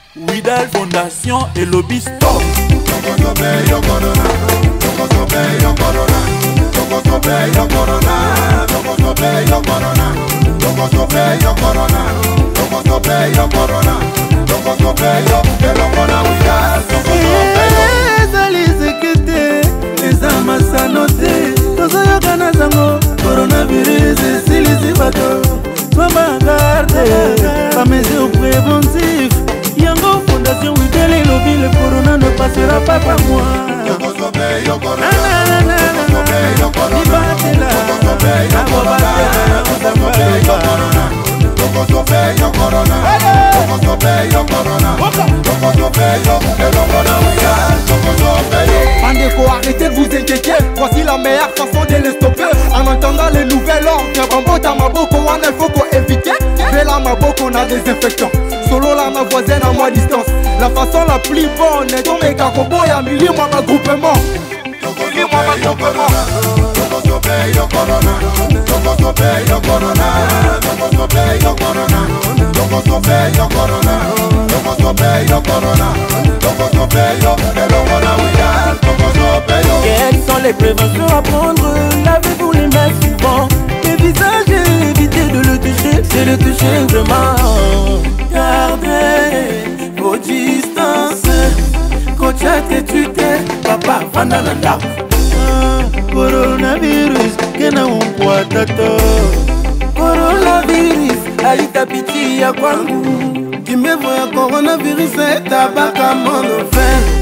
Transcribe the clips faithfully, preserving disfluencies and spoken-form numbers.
Widal Fondation et lobby stop. ezali zekete eza masano te tozoyoka na zango coronavirus esilisi bato twabagarde bamesure préventif yango fondation Widal elobi le corona ne passera pas par moi libatela Bandeko, arrêtez de vous inquiéter. Voici la meilleure façon de les stopper. En entendant les nouvelles ordres, Bambota Maboko, on a faut éviter. Vela Maboko, on a des infectants. Solo là, ma voisine à moi distance. La façon la plus bonne est tomber Kakobo et Amélie, moi ma groupement. Amélie, moi ma groupement. Quelles sont les préventions à prendre? Lavez-vous les mains souvent. Le visage, évitez de le toucher. C'est le toucher vraiment. Gardez vos distances. Coach et tu t'es papa Vandananda. Coronavirus, kena umpwa tato. Coronavirus, alita piti ya kwangu. Kimevo ya coronavirus, etabaka mono fen.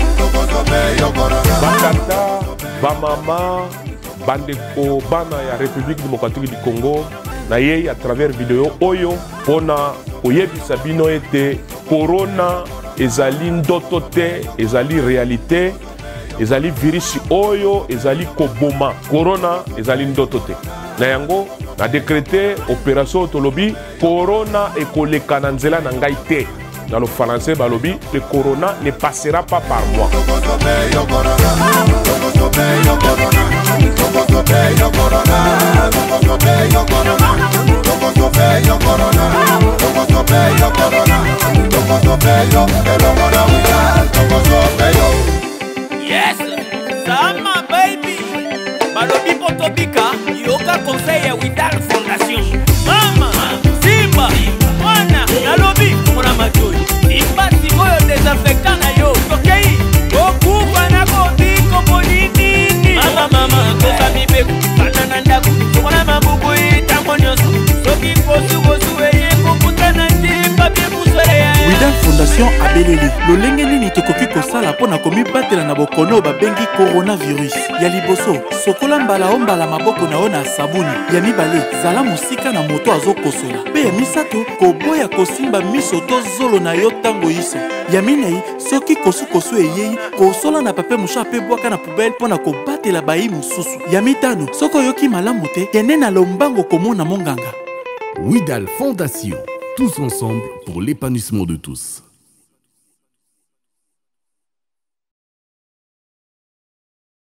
Bakata, bamama, bandeko, bana ya République démocratique du Congo. Na yei à travers vidéo oyo, pona oyebisa bino ete corona ezali ndoto te, ezali réalité. Ezali virus oyo, ezali koboma. Corona ezali ndoto te. Na yango, na décrété opération tolobi, corona ekoleka na nzela na ngai te. Dans le français, balobi, le corona ne passera pas par moi. Yes, Sama baby. Balobi Potobika, yoka conseil ya Widal Fondation. Mama, Simba, Mwana, Nalobi, Mwana Majoy. Simba, Simoyo, désinfectant na yo. Tokei, Okufa na Kobi, Kobolini. Mama, mama, Kosa Bibeku, Banana Ndaku, Sokona Mabubu, Itangonyosu. Soki Kosu, Kosu, Eye, Kokuta na Timba, Bibuswere ya. Widal Fondation abeleli lolenge nini tokoki kosala mpona komibatela na bokono babengi coronavirus. Ya liboso sokola mbala o mbala maboko na yo na sabuni. Ya mibale zala mosika na moto azokosola. Mpe ya misato koboya kosimba miso to zolo na yo ntango iso. Ya minei soki kosukosu eyei kosola na pape musha mpe bwaka na poubele mpona kobatela bayi mosusu. Ya mitano soko oyoki malamu te kende na lombango komona monganga. Widal Fondation, tous ensemble pour l'épanouissement de tous.